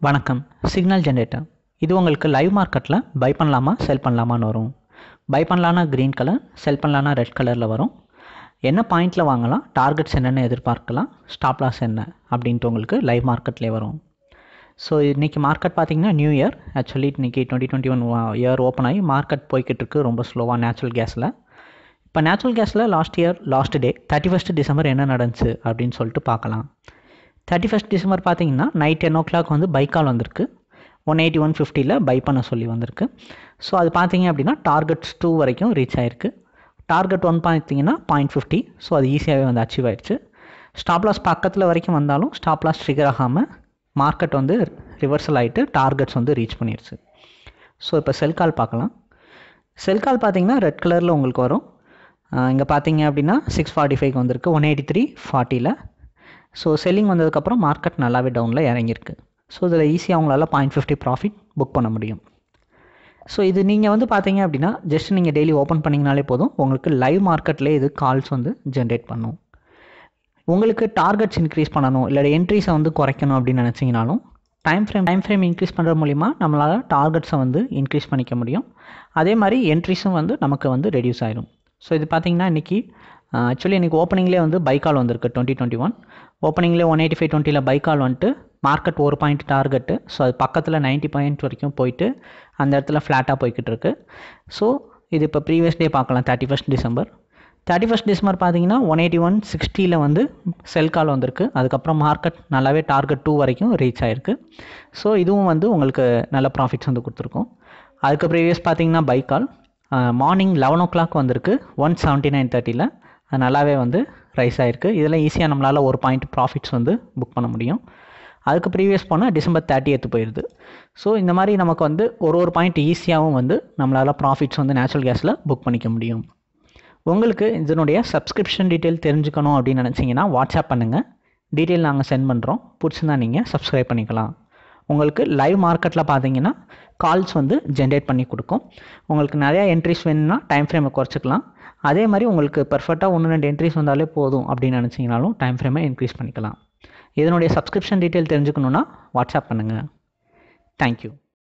வணக்கம். Signal generator இது உங்களுக்கு லைவ் மார்க்கெட்டில் பை பண்ணலாமா செல் பண்ணலாமான்னு வரும். பை பண்ணலான்னா க்ரீன் கலர், செல் பண்ணலான்னா ரெட் கலரில் வரும். என்ன பாயிண்டில் வாங்கலாம், டார்கெட்ஸ் என்னென்னு எதிர்பார்க்கலாம், ஸ்டாப் லாஸ் என்ன அப்படின்ட்டு உங்களுக்கு லைவ் மார்க்கெட்லேயே வரும். ஸோ இன்றைக்கி மார்க்கெட் பார்த்திங்கன்னா நியூ இயர், ஆக்சுவலி இன்றைக்கி 2021 இயர் ஓப்பன் ஆகி மார்க்கெட் போய்கிட்டு இருக்குது ரொம்ப ஸ்லோவாக நேச்சுரல் கேஸில். இப்போ நேச்சுரல் கேஸில் லாஸ்ட் டே 31 டிசம்பர் என்ன நடந்துச்சு அப்படின்னு சொல்லிட்டு பார்க்கலாம். 31 டிசம்பர் பார்த்தீங்கன்னா நைட் 10 o'clock வந்து பை கால் வந்திருக்கு. 180 150 பை பண்ண சொல்லி வந்திருக்கு. ஸோ அது பார்த்தீங்க அப்படின்னா டார்கெட்ஸ் 2 வரைக்கும் ரீச் ஆகிருக்கு. டார்கெட் 1 பார்த்தீங்கன்னா 0.50. ஸோ அது ஈஸியாகவே வந்து அச்சீவ் ஆயிடுச்சு. ஸ்டாப் லாஸ் பக்கத்தில் வரைக்கும் வந்தாலும் ஸ்டாப் லாஸ் ட்ரிகர் ஆகாமல் மார்க்கெட் வந்து ரிவர்சல் ஆகிட்டு டார்கெட்ஸ் வந்து ரீச் பண்ணிடுச்சு. ஸோ இப்போ செல் கால் பார்க்கலாம். செல் கால் பார்த்தீங்கன்னா ரெட் கலரில் உங்களுக்கு வரும். இங்கே பார்த்தீங்க அப்படின்னா 645 வந்திருக்கு, 183.40. ஸோ செல்லிங் வந்ததுக்கப்புறம் மார்க்கெட் நல்லாவே டவுனில் இறங்கியிருக்கு. ஸோ இதில் ஈஸியாக அவங்களால 0.50 ப்ராஃபிட் புக் பண்ண முடியும். ஸோ இது நீங்கள் வந்து பார்த்தீங்க அப்படின்னா ஜஸ்ட் நீங்கள் டெய்லி ஓப்பன் பண்ணிங்கனாலே போதும், உங்களுக்கு லைவ் மார்க்கெட்லேயே இது கால்ஸ் வந்து ஜென்ரேட் பண்ணும். உங்களுக்கு டார்கெட்ஸ் இன்க்ரீஸ் பண்ணணும் இல்லை என்ட்ரிஸை வந்து குறைக்கணும் அப்படின்னு நினச்சிங்கனாலும் டைம் ஃப்ரேம் இன்க்ரீஸ் பண்ணுற மூலிமா நம்மளால் டார்கெட்ஸை வந்து இன்க்ரீஸ் பண்ணிக்க முடியும். அதே மாதிரி என்ட்ரிஸும் வந்து நமக்கு வந்து ரெடியூஸ் ஆகிடும். ஸோ இது பார்த்திங்கன்னா இன்றைக்கி ஆக்சுவலி இன்றைக்கி ஓப்பனிங்லேயே வந்து பை கால் வந்திருக்கு. 2021 ஓப்பனிங்லேயே 185.20 பை கால் வந்துட்டு மார்க்கெட் 1 பாயிண்ட் டார்கெட்டு. ஸோ அது பக்கத்தில் 90 பாயிண்ட் வரைக்கும் போயிட்டு அந்த இடத்துல ஃப்ளாட்டாக போய்கிட்டு இருக்கு. ஸோ இது இப்போ ப்ரீவியஸ் டே பார்க்கலாம். 31 டிசம்பர் பார்த்தீங்கன்னா 181.60 வந்து செல் கால் வந்திருக்கு. அதுக்கப்புறம் மார்க்கெட் நல்லாவே டார்கெட் 2 வரைக்கும் ரீச் ஆகிருக்கு. ஸோ இதுவும் வந்து உங்களுக்கு நல்ல ப்ராஃபிட்ஸ் வந்து கொடுத்துருக்கோம். அதுக்கு ப்ரீவியஸ் பார்த்தீங்கன்னா பை கால் மார்னிங் 11 o'clock வந்திருக்கு 179.30. அது நல்லாவே வந்து ரைஸ் ஆகிருக்கு. இதில் ஈஸியாக நம்மளால் 1 பாயிண்ட் ப்ராஃபிட்ஸ் வந்து புக் பண்ண முடியும். அதுக்கு ப்ரீவியஸ் போனால் டிசம்பர் 30 போயிடுது. ஸோ இந்த மாதிரி நமக்கு வந்து ஒரு பாயிண்ட் ஈஸியாகவும் வந்து நம்மளால் ப்ராஃபிட்ஸ் வந்து நேச்சுரல் கேஸில் புக் பண்ணிக்க முடியும். உங்களுக்கு இதனுடைய சப்ஸ்கிரிப்ஷன் டீட்டெயில் தெரிஞ்சுக்கணும் அப்படின்னு நினச்சிங்கன்னா வாட்ஸ்அப் பண்ணுங்கள், டீட்டெயில் நாங்கள் சென்ட் பண்ணுறோம். பிடிச்சிருந்தா நீங்கள் சப்ஸ்கிரைப் பண்ணிக்கலாம். உங்களுக்கு லைவ் மார்க்கெட்டில் பார்த்தீங்கன்னா கால்ஸ் வந்து ஜென்ரேட் பண்ணி கொடுக்கும். உங்களுக்கு நிறையா என்ட்ரிஸ் வேணும்னா டைம் ஃப்ரேமை குறைச்சிக்கலாம். அதே மாதிரி உங்களுக்கு பர்ஃபெக்டாக 1-2 என்ட்ரிஸ் வந்தாலே போதும் அப்படின்னு நினச்சிங்கனாலும் டைம் ஃப்ரேமை இன்க்ரீஸ் பண்ணிக்கலாம். இதனுடைய சப்ஸ்கிரிப்ஷன் டீட்டெயில் தெரிஞ்சுக்கணுன்னா வாட்ஸ்அப் பண்ணுங்கள். தேங்க்யூ.